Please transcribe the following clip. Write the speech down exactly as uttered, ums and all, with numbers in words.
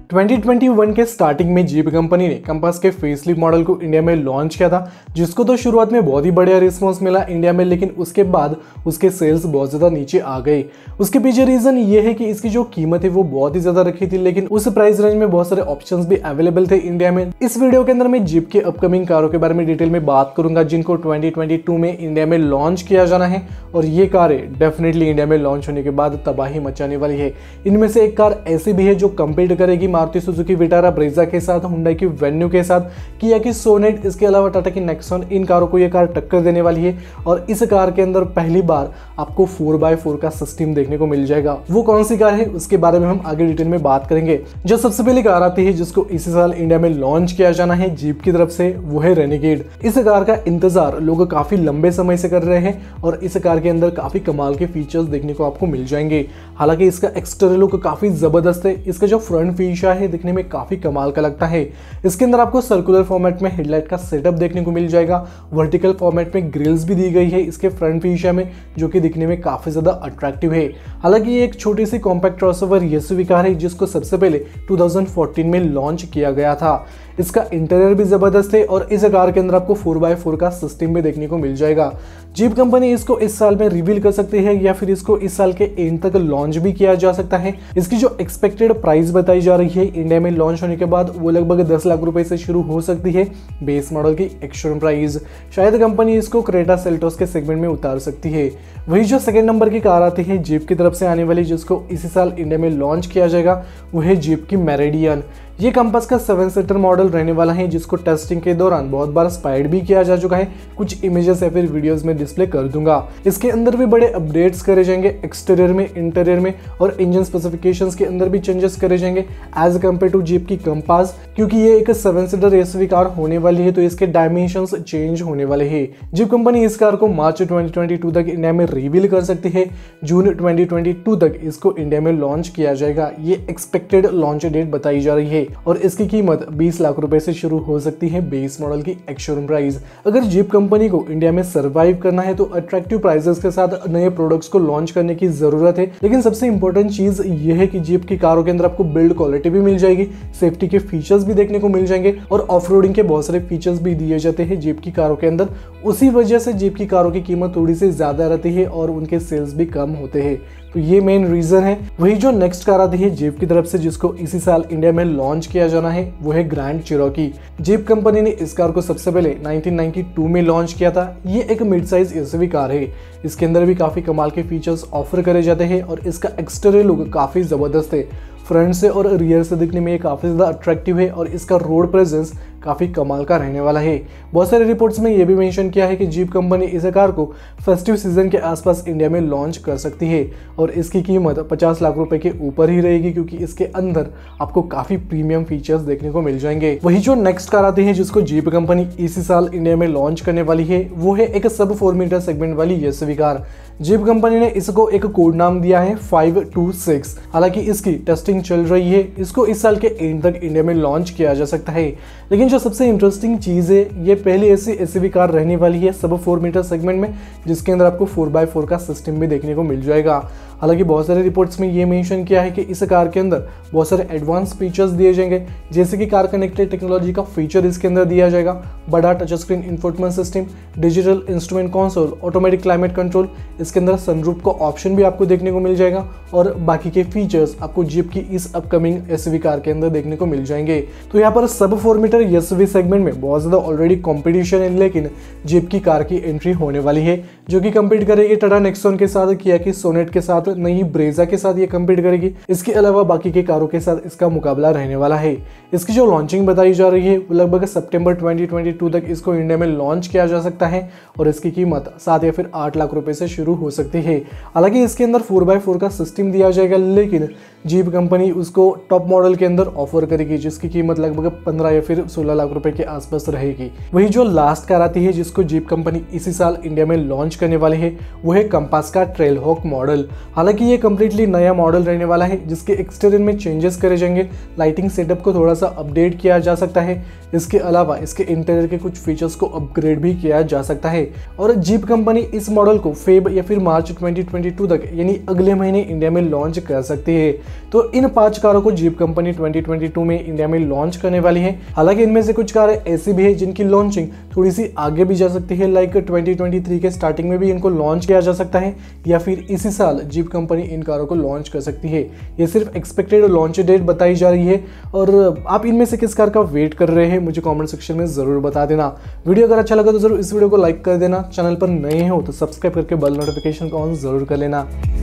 Twenty twenty one के starting में Jeep company ने कंपास के फेसलिफ्ट मॉडल को इंडिया में लॉन्च किया था, जिसको तो शुरुआत में बहुत ही बढ़िया रिस्पॉन्स मिला इंडिया में, लेकिन उसके बाद उसके सेल्स बहुत ज़्यादा नीचे आ गए। उसके पीछे रीज़न ये है कि इसकी जो कीमत है वो बहुत ही ज़्यादा रखी थी, लेकिन उस प्राइस रेंज में बहुत सारे ऑप्शंस भी अवेलेबल थे इंडिया में। इस वीडियो के अंदर मैं जीप के अपकमिंग कारों के बारे में डिटेल में बात करूंगा, जिनको ट्वेंटी ट्वेंटी टू में इंडिया में लॉन्च किया जाना है, और ये कारें डेफिनेटली इंडिया में लॉन्च होने के बाद तबाही मचाने वाली है। इनमें से एक कार ऐसी भी है जो कम्पीट करेगी मारुति सुजुकी विटारा ब्रेजा के साथ, हुंडई की वेन्यू के साथ, किया की सोनेट, इसके अलावा टाटा की नेक्सॉन। इन कारों को ये कार टक्कर देने वाली है, और इस कार के अंदर पहली बार आपको फोर बाय फोर का सिस्टम देखने को मिल जाएगा। वो कौन सी कार है उसके बारे में हम आगे डिटेल में बात करेंगे। जो सबसे पहली कार आती है जिसको इसी साल इंडिया में लॉन्च किया जाना है जीप की तरफ से, वो है रेनेगेड। इस कार का इंतजार लोग काफी लंबे समय से कर रहे हैं, और इस कार के अंदर काफी कमाल के फीचर्स देखने को आपको मिल जाएंगे। हालांकि इसका एक्सटीरियर लुक काफी जबरदस्त है। इसका जो फ्रंट फीचर है दिखने में काफी कमाल का लगता है। इसके अंदर आपको सर्कुलर फॉर्मेट में हेडलाइट का सेटअप देखने को मिल जाएगा। वर्टिकल फॉर्मेट में ग्रिल्स भी दी गई है इसके फ्रंट फीचर में, जो कि दिखने में काफी ज्यादा अट्रैक्टिव है। हालांकि ये एक छोटी सी कॉम्पैक्ट क्रॉसओवर एसयूवी कार है, जिसको सबसे पहले टू थाउजेंड फोर्टीन में लॉन्च किया गया था। इसका इंटीरियर भी जबरदस्त है, और इस कार के अंदर आपको फोर बाय फोर का सिस्टम भी देखने को मिल जाएगा। जीप कंपनी इसको इस साल में रिवील कर सकती है, या फिर इसको इस साल के एंड तक लॉन्च भी किया जा सकता है। इसकी जो एक्सपेक्टेड प्राइस बताई जा रही है इंडिया में लॉन्च होने के बाद, वो लगभग दस लाख रुपए से शुरू हो सकती है बेस मॉडल की एक्सशोरूम प्राइस। शायद कंपनी इसको क्रेटा सेल्टोस के सेगमेंट में उतार सकती है। वही जो सेकंड नंबर की कार आती है जीप की तरफ से आने वाली, जिसको इसी साल इंडिया में लॉन्च किया जाएगा, वो है जीप की मेरिडियन। ये कंपास का सेवन सीटर मॉडल रहने वाला है, जिसको टेस्टिंग के दौरान बहुत बार स्पाइड भी किया जा चुका है। कुछ इमेजेस या फिर वीडियोस में डिस्प्ले कर दूंगा। इसके अंदर भी बड़े अपडेट्स करे जाएंगे, एक्सटीरियर में, इंटीरियर में, और इंजन स्पेसिफिकेशंस के अंदर भी चेंजेस करे जाएंगे एज कम्पेयर टू जीप की कंपास। क्योंकि ये एक सेवन सीटर एसयूवी कार होने वाली है, तो इसके डायमेंशंस चेंज होने वाले हैं। जीप कंपनी इस कार को मार्च ट्वेंटी ट्वेंटी टू तक इंडिया में रिवील कर सकती है। जून ट्वेंटी ट्वेंटी टू तक इसको इंडिया में लॉन्च किया जाएगा। ये एक्सपेक्टेड लॉन्च डेट बताई जा रही है, और इसकी कीमत बीस लाख रुपए से शुरू हो सकती है बेस मॉडल की एक्सशोरूम प्राइस। अगर जीप कंपनी को इंडिया में सरवाइव करना है तो अट्रैक्टिव प्राइसेस के साथ नए प्रोडक्ट्स को लॉन्च करने की जरूरत है। लेकिन सबसे इंपॉर्टेंट चीज ये है कि जीप की कारों के अंदर आपको बिल्ड क्वालिटी भी मिल जाएगी, सेफ्टी के फीचर्स भी देखने को मिल जाएंगे, और ऑफ रोडिंग के बहुत सारे फीचर्स भी दिए जाते हैं जीप की कारों के अंदर। उसी वजह से जीप की कारों की कीमत थोड़ी सी ज्यादा रहती है, और उनके सेल्स भी कम होते हैं। तो ये मेन रीजन है। वही जो नेक्स्ट कार आती है जीप की तरफ से, जिसको इसी साल इंडिया में लॉन्च किया जाना है, वो है ग्रैंड चिरोकी। जीप कंपनी ने इस कार को सबसे पहले नाइनटीन नाइंटी टू में लॉन्च किया था। ये एक मिड साइज एसयूवी कार है। इसके अंदर भी काफी कमाल के फीचर्स ऑफर करे जाते हैं, और इसका एक्सटीरियर लुक काफी जबरदस्त है। फ्रंट से और रियर से दिखने में ये काफी ज्यादा अट्रैक्टिव है, और इसका रोड प्रेजेंस काफी कमाल का रहने वाला है। बहुत सारे रिपोर्ट्स में ये भी मेंशन किया है कि जीप कंपनी इस कार को फेस्टिव सीजन के आसपास इंडिया में लॉन्च कर सकती है, और इसकी कीमत पचास लाख रुपए के ऊपर ही रहेगी, क्योंकि इसके अंदर आपको काफी प्रीमियम फीचर्स देखने को मिल जाएंगे। वही जो नेक्स्ट कार आती है जिसको जीप कंपनी इसी साल इंडिया में लॉन्च करने वाली है, वो है एक सब फोर मीटर सेगमेंट वाली एसयूवी कार। जीप कंपनी ने इसको एक कोड नाम दिया है फाइव टू सिक्स। हालांकि इसकी टेस्टिंग चल रही है। इसको इस साल के एंड तक इंडिया में लॉन्च किया जा सकता है। लेकिन जो सबसे इंटरेस्टिंग चीज़ है, ये पहली ऐसी एसयूवी कार रहने वाली है सब फोर मीटर सेगमेंट में, जिसके अंदर आपको फोर बाय फोर का सिस्टम भी देखने को मिल जाएगा। हालांकि बहुत सारे रिपोर्ट्स में ये मेंशन किया है कि इस कार के अंदर बहुत सारे एडवांस फीचर्स दिए जाएंगे, जैसे कि कार कनेक्टेड टेक्नोलॉजी का फीचर इसके अंदर दिया जाएगा, बड़ा touch screen infotainment system, digital instrument console, automatic climate control. इसके अंदर सनरूफ का ऑप्शन भी आपको देखने को मिल जाएगा, और बाकी के फीचर्स आपको जीप की इस अपकमिंग एसयूवी कार के अंदर देखने को मिल जाएंगे। तो यहाँ पर सब फोर मीटर एसयूवी सेगमेंट में बहुत ज्यादा ऑलरेडी कॉम्पिटिशन है, लेकिन जीप की कार की एंट्री होने वाली है, जो कि कम्पीट करेगी टाटा नेक्सॉन के साथ, किया की सोनेट के साथ, नई ब्रेजा के साथ ये कम्पीट करेगी। इसके अलावा बाकी के कारों के साथ इसका मुकाबला रहने वाला है। इसकी जो लॉन्चिंग बताई जा रही है, वो लगभग सितंबर ट्वेंटी ट्वेंटी टू तक इसको इंडिया में लॉन्च किया जा सकता है, और इसकी कीमत सात या फिर आठ लाख रुपए से शुरू हो सकती है। हालांकि इसके अंदर फोर बाय फोर का सिस्टम दिया जाएगा, लेकिन जीप कंपनी उसको टॉप मॉडल के अंदर ऑफर करेगी, जिसकी कीमत लगभग पंद्रह या फिर सोलह लाख रुपए के आसपास रहेगी। वही जो लास्ट कार आती है जिसको जीप कंपनी इसी साल इंडिया में लॉन्च करने वाले है, वो है कंपास का ट्रेलहॉक मॉडल। हालांकि ये कम्प्लीटली नया मॉडल रहने वाला है, जिसके एक्सटीरियर में चेंजेस करे जाएंगे, लाइटिंग सेटअप को थोड़ा सा अपडेट किया जा सकता है। इसके अलावा इसके इंटीरियर के कुछ फीचर्स को अपग्रेड भी किया जा सकता है। और जीप कंपनी इस मॉडल को फेब या फिर मार्च ट्वेंटी ट्वेंटी टू तक यानी अगले महीने इंडिया में लॉन्च कर सकती है। तो इन पांच कारों को Jeep company twenty twenty two में इंडिया में लॉन्च करने वाली है। हालांकि इनमें से कुछ कारें ऐसी भी है जिनकी लॉन्चिंग थोड़ी सी आगे भी जा सकती है, लाइक ट्वेंटी ट्वेंटी थ्री के स्टार्टिंग में भी इनको लॉन्च किया जा सकता है या फिर इसी साल जीप कंपनी इन कारों को लॉन्च कर सकती है। ये सिर्फ एक्सपेक्टेड लॉन्च डेट बताई जा रही है। और आप इनमें से किस कार का वेट कर रहे हैं मुझे कमेंट सेक्शन में जरूर बता देना। वीडियो अगर अच्छा लगा तो जरूर इस वीडियो को लाइक कर देना। चैनल पर नए हो तो सब्सक्राइब करके बेल नोटिफिकेशन को ऑन जरूर कर लेना।